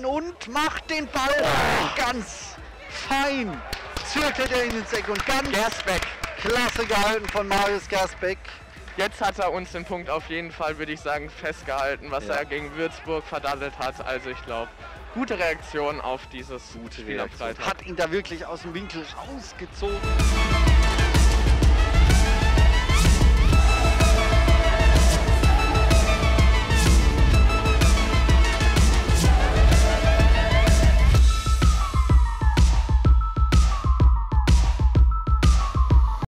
und macht den Ball ganz fein. Zirkelt er in den Eck und ganz Gersbeck. Klasse gehalten von Marius Gersbeck. Jetzt hat er uns den Punkt auf jeden Fall, würde ich sagen, festgehalten, was er gegen Würzburg verdattelt hat. Also ich glaube, gute Reaktion auf dieses Spiel am Freitag. Hat ihn da wirklich aus dem Winkel rausgezogen.